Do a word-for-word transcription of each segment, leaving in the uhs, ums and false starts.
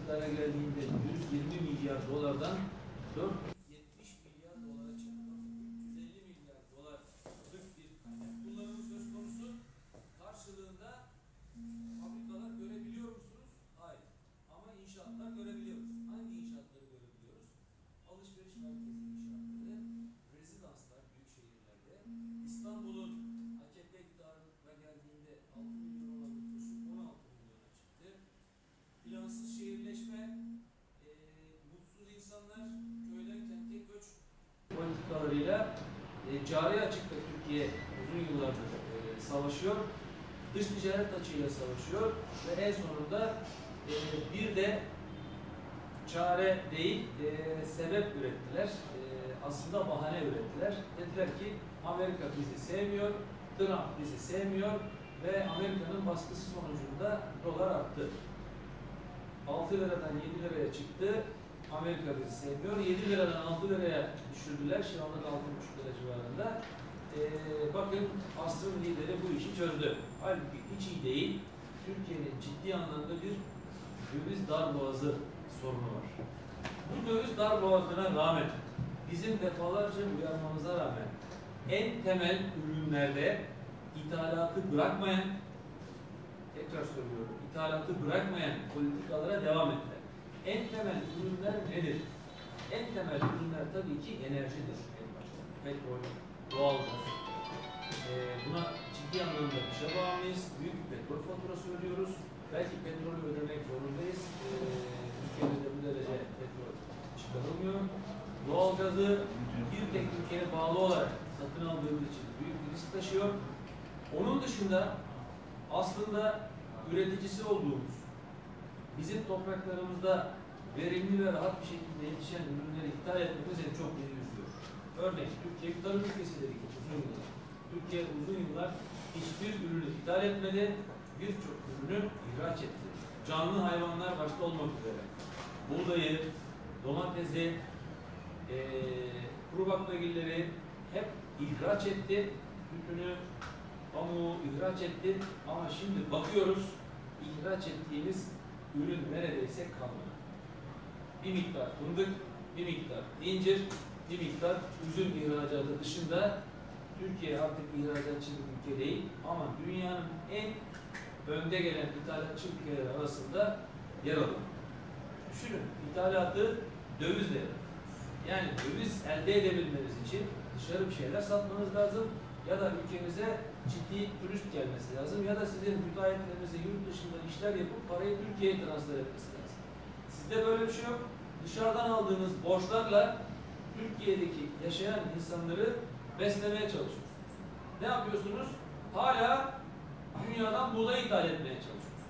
iktidara geldiğinde yüz yirmi milyar dolardan dört yüz yetmiş milyar dolara çıktı. üç yüz elli milyar dolarlık bir kaynak kullanımı söz konusu. Karşılığında fabrikalar görebiliyor musunuz? Hayır. Ama inşaatlar görebiliyoruz. Hangi inşaatları görebiliyoruz? Alışveriş merkezi inşaatları, rezidanslar büyük şehirlerde. İstanbul'un A K P iktidara geldiğinde altı milyon olan nüfusu on altı milyona çıktı. Plansız şehirleşme, e, mutsuz insanlar, köyden kente göç politikalarıyla e, cari açıkta Türkiye uzun yıllardır e, savaşıyor. Dış ticaret açığıyla savaşıyor ve en sonunda e, bir de çare değil, e, sebep ürettiler. E, aslında bahane ürettiler. Dediler ki Amerika bizi sevmiyor, Trump bizi sevmiyor ve Amerika'nın baskısı sonucunda dolar arttı. altı liradan yedi liraya çıktı. Amerika bizi sevmiyor. yedi liradan altı liraya düşürdüler. Şu anda altı buçuk lira civarında. Ee, bakın asrın lideri bu işi çözdü. Halbuki hiç iyi değil. Türkiye'nin ciddi anlamda bir döviz darboğazı sorunu var. Bu döviz darboğazına rağmen, bizim defalarca uyarmamıza rağmen en temel ürünlerde ithalatı bırakmayan, tekrar söylüyorum, ithalatı bırakmayan politikalara devam ettiler. En temel ürünler nedir? En temel ürünler tabii ki enerjidir. En başta. Petrol, doğalgaz. Ee, buna ciddi anlamda dışa bağımlıyız. Büyük bir petrol faturası ödüyoruz. Belki petrolü ödemek zorundayız. Ee, ülkemizde bu derece petrol çıkarılmıyor. Doğalgazı bir tek ülkeye bağlı olarak satın aldığımız için büyük bir risk taşıyor. Onun dışında aslında üreticisi olduğumuz, bizim topraklarımızda verimli ve rahat bir şekilde yetişen ürünleri ithal etmemiz en çok bizi üzüyor. Örneğin Türkiye bir tarım ülkesi dedik uzun yıllar. Türkiye uzun yıllar hiçbir ürünü ithal etmedi, birçok ürünü ihraç etti. Canlı hayvanlar başta olmak üzere. Buğdayı, domatesi, ee, kuru baklagilleri hep ihraç etti. Tütünü, pamuğu ihraç etti. Ama şimdi bakıyoruz, ihraç ettiğimiz ürün neredeyse kalmadı. Bir miktar fındık, bir miktar incir, bir miktar üzüm ihracatı dışında Türkiye artık ihracatçı bir ülke değil ama dünyanın en önde gelen ithalatçı ülkeler arasında yer alıyor. Düşünün, ithalatı dövizle yapıyoruz. Yani döviz elde edebilmeniz için dışarı bir şeyler satmanız lazım ya da ülkenize ciddi turist gelmesi lazım ya da sizin müteahhitlerinizin yurt dışında işler yapıp parayı Türkiye'ye transfer etmesi lazım. Sizde böyle bir şey yok. Dışarıdan aldığınız borçlarla Türkiye'deki yaşayan insanları beslemeye çalışıyorsunuz. Ne yapıyorsunuz? Hala dünyadan buğday ithal etmeye çalışıyorsunuz.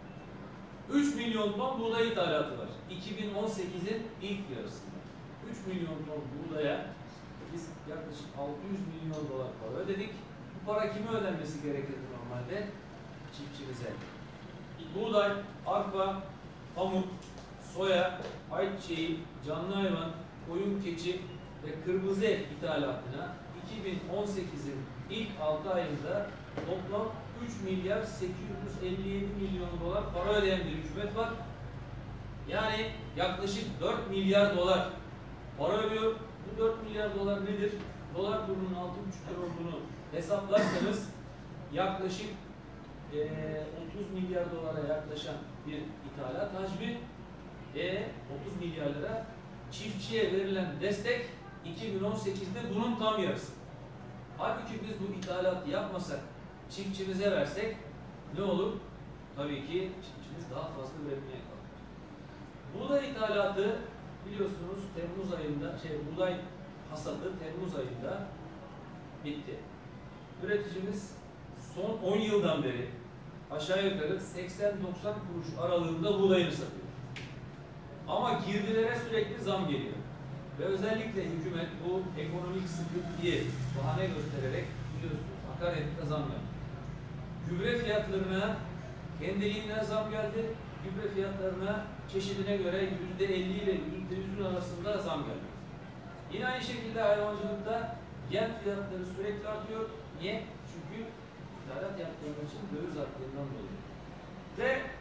üç milyon ton buğday ithalatı var. iki bin on sekizin ilk yarısında. üç milyon ton buğdaya biz yaklaşık altı yüz milyon dolar para ödedik. Bu para kime ödenmesi gerekirdi normalde? Çiftçimize. Buğday, arpa, pamuk, soya, ayçiçeği, canlı hayvan, koyun, keçi ve kırmızı et ithalatına iki bin on sekizin ilk altı ayında toplam üç milyar sekiz yüz elli yedi milyon dolar para ödeyen bir hükümet var. Yani yaklaşık dört milyar dolar para ödüyor. Bu dört milyar dolar nedir? Dolar kurunun altı buçuk lira olduğunu hesaplarsanız yaklaşık e, otuz milyar dolara yaklaşan bir ithalat hacmi e, otuz milyar lira çiftçiye verilen destek iki bin on sekizde bunun tam yarısı. Halbuki biz bu ithalatı yapmasak, çiftçimize versek ne olur? Tabii ki çiftçimiz daha fazla üretmeye kalkar. Buğday ithalatı biliyorsunuz Temmuz ayında, şey buğday hasadı Temmuz ayında bitti. Üreticimiz son on yıldan beri aşağı yukarı seksen doksan kuruş aralığında buğdayını satıyor. Ama girdilere sürekli zam geliyor. Ve özellikle hükümet bu ekonomik sıkıntıyı bahane göstererek biliyorsunuz akaryakıta zam yaptı. Gübre fiyatlarına kendiliğinden zam geldi. Gübre fiyatlarına çeşidine göre yüzde elli ile yüzde yüzün arasında zam geldi. Yine aynı şekilde hayvancılıkta yem fiyatları sürekli artıyor. Niye? Çünkü ithalat yaptığımız için döviz arttığından dolayı. Ve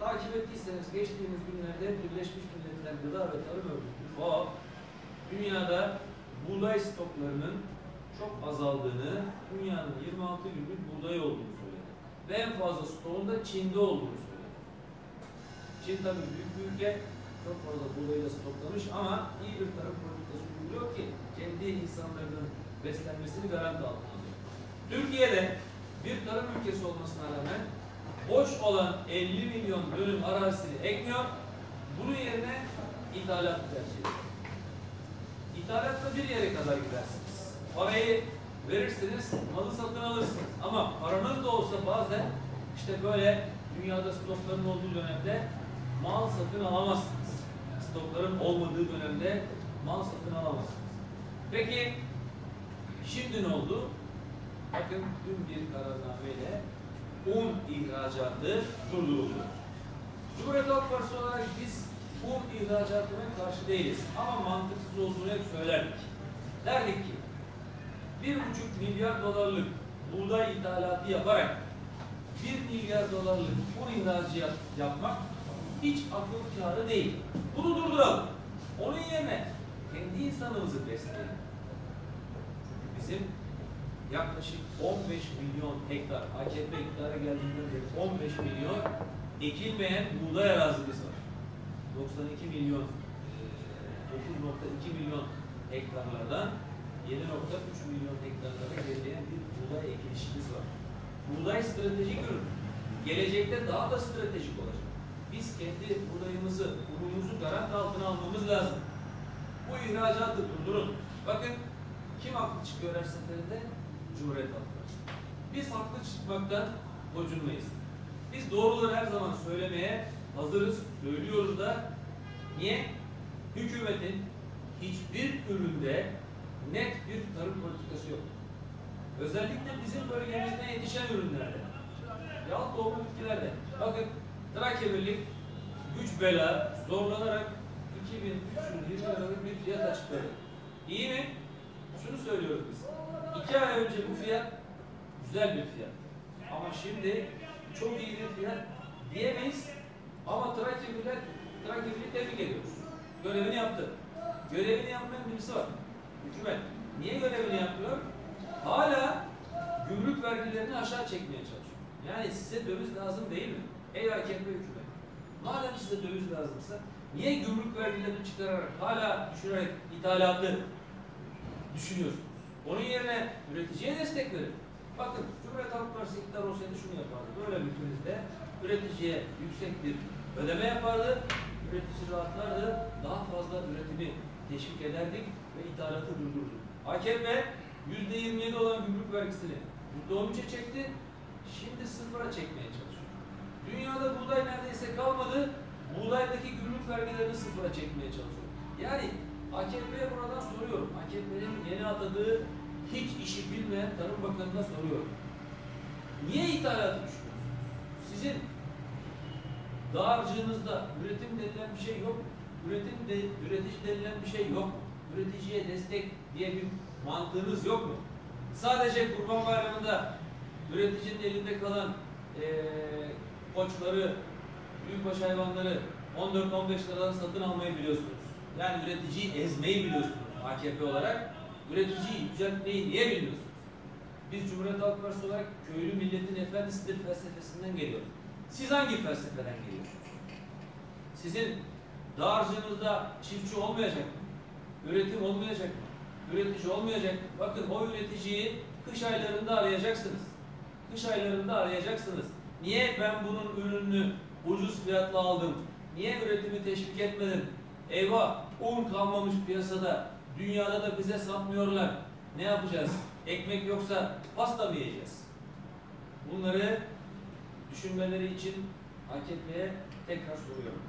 takip ettiyseniz geçtiğimiz günlerde Birleşmiş Milletler Gıda ve Tarım Örgütü F A O dünyada buğday stoklarının çok azaldığını, dünyanın yirmi altı günlük buğday olduğunu söyledi. Ve en fazla stoğun da Çin'de olduğunu söyledi. Çin tabii büyük bir ülke, çok fazla buğdayla stoklamış ama iyi bir tarım politikası uyguluyor ki kendi insanlarının beslenmesini garanti altına alıyor. Türkiye'de bir tarım ülkesi olmasına rağmen boş olan elli milyon dönüm arazisini ekmiyor, bunun yerine ithalatı tercih ediyor. İthalatta bir yere kadar gidersiniz. Parayı verirsiniz, malı satın alırsınız. Ama paranız da olsa bazen işte böyle dünyada stokların olduğu dönemde mal satın alamazsınız. Stokların olmadığı dönemde mal satın alamazsınız. Peki şimdi ne oldu? Bakın dün bir kararnameyle un ihracatı durduruldu. Cumhuriyet Halk Partisi olarak biz un ihracatına karşı değiliz. Ama mantıksız olduğunu hep söylerdik. Derdik ki bir buçuk milyar dolarlık buğday ithalatı yaparak bir milyar dolarlık un ihracı yapmak hiç akıl kârı değil. Bunu durduralım. Onun yerine kendi insanımızı besleyelim. Çünkü bizim yaklaşık on beş milyon hektar, A K P iktidara geldiğinden beri on beş milyon ekilmeyen buğday arazimiz var. doksan iki milyon, dokuz nokta iki milyon hektarlardan yedi nokta üç milyon hektarlara gerileyen bir buğday ekilişimiz var. Buğday stratejik ürün. Gelecekte daha da stratejik olacak. Biz kendi buğdayımızı, unumuzu garanti altına almamız lazım. Bu ihracatı durdurun. Bakın kim haklı çıkıyor her seferinde? Cumhuriyet Halk Partisi. Biz haklı çıkmaktan gocunmayız. Biz doğruları her zaman söylemeye hazırız, söylüyoruz da. Niye? Hükümetin hiçbir üründe net bir tarım politikası yok. Özellikle bizim bölgemizde yetişen ürünlerde. Yağ tohumu bitkilerde. Bakın Trakya Birlik güç bela zorlanarak iki bin üç yüz yirmi liralık bir fiyat açıkladı. İyi mi? Şunu söylüyoruz biz. İki ay önce bu fiyat güzel bir fiyat. Ama şimdi çok iyi bir fiyat diyemeyiz. Ama Trakya Birlik, Trakya Birlik tebrik ediyoruz. Görevini yaptı. Görevini yapmayan birisi var. Hükümet. Niye görevini yapıyor? Hala gümrük vergilerini aşağı çekmeye çalışıyor. Yani size döviz lazım değil mi? Ey A K P hükümet. Madem size döviz lazımsa niye gümrük vergilerini çıkararak hala düşürerek ithalatı düşünüyorsunuz? Onun yerine üreticiye destek verin. Bakın Cumhuriyet Halk Partisi iktidar olsaydı şunu yapardı. Böyle bir krizde üreticiye yüksek bir ödeme yapardı. Üretici rahatlardı. Daha fazla üretimi teşvik ederdik ve ithalatı durdurdu. A K P yüzde yirmi yedi olan gümrük vergisini yüzde on üçe çekti. Şimdi sıfıra çekmeye çalışıyor. Dünyada buğday neredeyse kalmadı. Buğdaydaki gümrük vergilerini sıfıra çekmeye çalışıyor. Yani A K P'ye buradan soruyorum. A K P'nin yeni atadığı hiç işi bilmeyen Tarım Bakanı'na soruyorum. Niye ithalatı düşünüyorsunuz? Sizin dağarcığınızda üretim denilen bir şey yok. Üretim de, üretici denilen bir şey yok. Üreticiye destek diye bir mantığınız yok mu? Sadece Kurban Bayramı'nda üreticinin elinde kalan ee, koçları, büyükbaş hayvanları on dört on beş liradan satın almayı biliyorsunuz. Yani üreticiyi ezmeyi biliyorsunuz A K P olarak. Üreticiyi yüceltmeyi niye bilmiyorsunuz? Biz Cumhuriyet Halk Partisi olarak köylü milletin efendisidir felsefesinden geliyoruz. Siz hangi felsefeden geliyorsunuz? Sizin dağarcığınızda çiftçi olmayacak mı? Üretim olmayacak mı? Üretici olmayacak mı? Bakın o üreticiyi kış aylarında arayacaksınız. Kış aylarında arayacaksınız. Niye ben bunun ürününü ucuz fiyatla aldım? Niye üretimi teşvik etmedim? Eyvah, un kalmamış piyasada. Dünyada da bize satmıyorlar. Ne yapacağız? Ekmek yoksa pasta mı yiyeceğiz? Bunları düşünmeleri için A K P'ye tekrar soruyorum.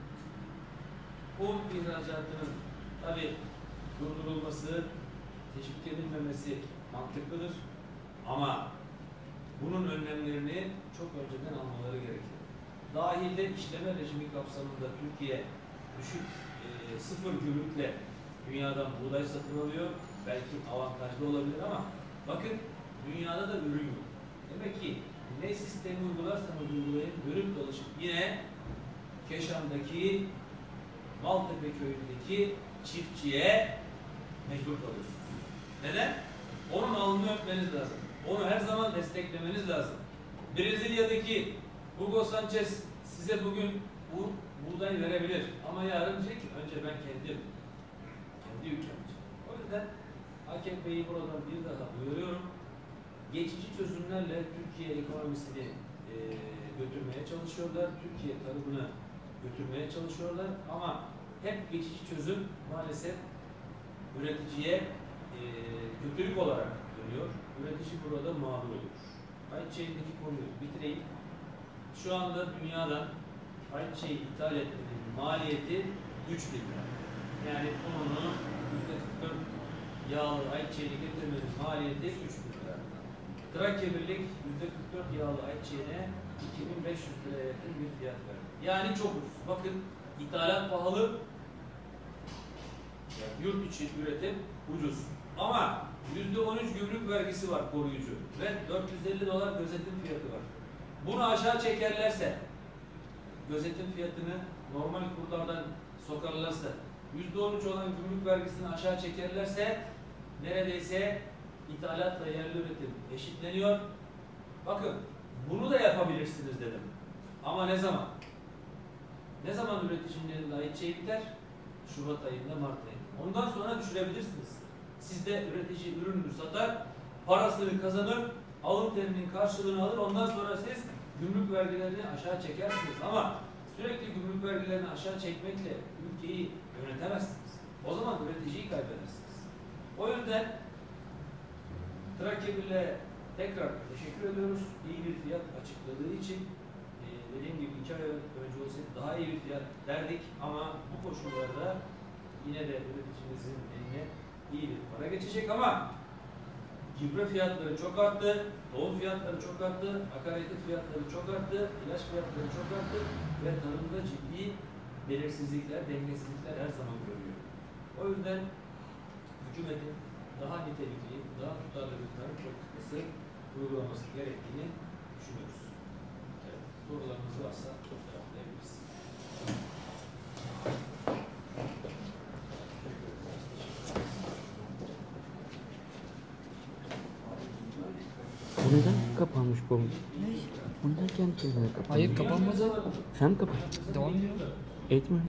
Un ihracatının tabii durdurulması, teşvik edilmemesi mantıklıdır. Ama bunun önlemlerini çok önceden almaları gerekir. Dahilde işleme rejimi kapsamında Türkiye düşük e, sıfır gümrükle dünyadan buğday satın alıyor. Belki avantajlı olabilir ama bakın dünyada da ürün yok. Demek ki ne sistemi uygularsanız uygulayın, dönüp dolaşıp yine Keşan'daki Maltepe köyündeki çiftçiye mecbur kalıyorsunuz. Neden? Onun alnını öpmeniz lazım. Onu her zaman desteklemeniz lazım. Brezilya'daki Hugo Sanchez size bugün bu buğday verebilir. Ama yarın diyecek ki önce ben kendim, kendi ülkem için. O yüzden A K P'yi buradan bir daha uyarıyorum. Geçici çözümlerle Türkiye ekonomisini e, götürmeye çalışıyorlar. Türkiye tarımını götürmeye çalışıyorlar. Ama hep geçici çözüm maalesef üreticiye e, kötülük olarak dönüyor. Üretici burada mağdur oluyor. Ayçiçeğindeki konuyu bitireyim. Şu anda dünyadan ayçiçeği ithal etmenin maliyeti üç bin lira. Yani ununu yüzde kırk dört yağlı ayçiçeğini getirmenin maliyeti üç bin lira. Trakya Birlik yüzde kırk dört yağlı ayçiçeğine iki bin beş yüz liraya yakın bir fiyat verdi. Yani çok ucuz. Bakın ithalat pahalı, yani yurt içi üretim ucuz. Ama yüzde on üç gümrük vergisi var koruyucu ve dört yüz elli dolar gözetim fiyatı var. Bunu aşağı çekerlerse, gözetim fiyatını normal kurlardan sokarlarsa, yüzde on üç olan gümrük vergisini aşağı çekerlerse neredeyse ithalatla yerli üretim eşitleniyor. Bakın bunu da yapabilirsiniz dedim. Ama ne zaman? Ne zaman üreticinin elinde ayçiçeği biter? Şubat ayında, Mart ayında. Ondan sonra düşürebilirsiniz. Siz de üretici ürününü satar, parasını kazanır, alım terinin karşılığını alır. Ondan sonra siz gümrük vergilerini aşağı çekersiniz. Ama sürekli gümrük vergilerini aşağı çekmekle ülkeyi yönetemezsiniz. O zaman üreticiyi kaybedersiniz. O yüzden Trakya Birliği'ne tekrar teşekkür ediyoruz. İyi bir fiyat açıkladığı için. Ee, dediğim gibi iki ay önce olsaydı daha iyi bir fiyat derdik ama bu koşullarda yine de üreticimizin eline iyi bir para geçecek ama gübre fiyatları çok arttı, tohum fiyatları çok arttı, akaryakıt fiyatları çok arttı, ilaç fiyatları çok arttı ve tarımda ciddi belirsizlikler, dengesizlikler her zaman görüyor. O yüzden hükümetin daha nitelikli, daha tutarlı bir tarım politikası uygulaması gerektiğini düşünüyoruz. Evet, sorularınız varsa çok cevaplayabiliriz. Bu neden kapanmış bu? Ne? Bu neden kendi kendine kapanmış? Hayır kapanmadı. Sen mi kapat? Devam ediyor. Etme.